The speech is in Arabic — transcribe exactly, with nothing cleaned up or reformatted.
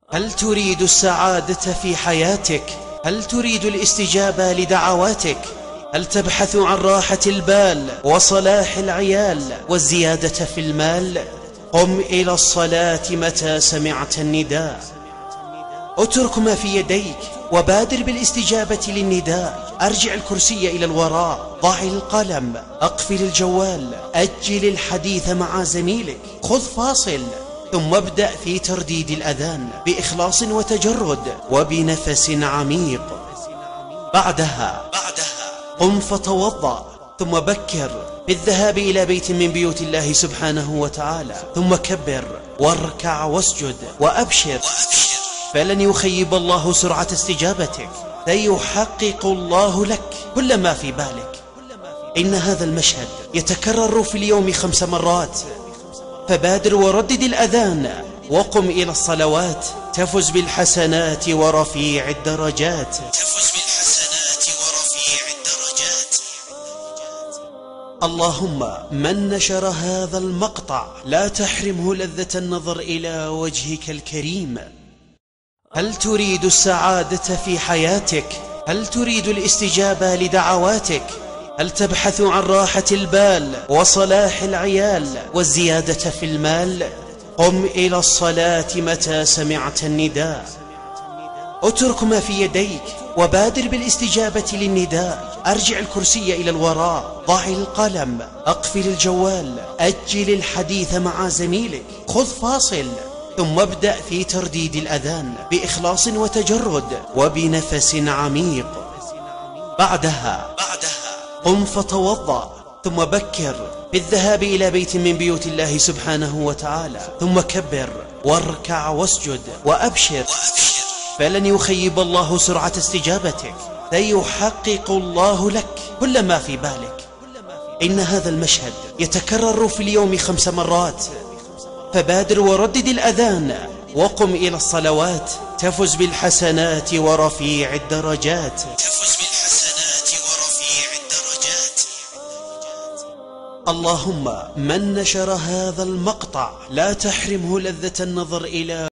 هل تريد السعادة في حياتك؟ هل تريد الاستجابة لدعواتك؟ هل تبحث عن راحة البال وصلاح العيال والزيادة في المال؟ قم إلى الصلاة متى سمعت النداء. اترك ما في يديك وبادر بالاستجابة للنداء. أرجع الكرسي إلى الوراء، ضع القلم، أقفل الجوال، أجل الحديث مع زميلك، خذ فاصل، ثم ابدأ في ترديد الأذان بإخلاص وتجرد وبنفس عميق. بعدها قم فتوضأ، ثم بكر بالذهاب إلى بيت من بيوت الله سبحانه وتعالى، ثم كبر واركع واسجد وأبشر، فلن يخيب الله سرعة استجابتك، سيحقق الله لك كل ما في بالك. إن هذا المشهد يتكرر في اليوم خمس مرات، فبادر وردد الأذان وقم إلى الصلوات، تفز بالحسنات ورفيع الدرجات. تفز بالحسنات ورفيع الدرجات. اللهم من نشر هذا المقطع لا تحرمه لذة النظر إلى وجهك الكريم. هل تريد السعادة في حياتك؟ هل تريد الاستجابة لدعواتك؟ هل تبحث عن راحة البال وصلاح العيال والزيادة في المال؟ قم إلى الصلاة متى سمعت النداء. اترك ما في يديك وبادر بالاستجابة للنداء. أرجع الكرسي إلى الوراء، ضع القلم، أقفل الجوال، أجل الحديث مع زميلك، خذ فاصل، ثم ابدأ في ترديد الأذان بإخلاص وتجرد وبنفس عميق. بعدها قم فتوضأ، ثم بكر بالذهاب إلى بيت من بيوت الله سبحانه وتعالى، ثم كبر واركع واسجد وأبشر، فلن يخيب الله سرعة استجابتك، سيحقق الله لك كل ما في بالك. إن هذا المشهد يتكرر في اليوم خمس مرات، فبادر وردد الأذان وقم إلى الصلوات، تفز بالحسنات ورفيع الدرجات. تفز بالحسنات ورفيع الدرجات. اللهم من نشر هذا المقطع لا تحرمه لذة النظر إلى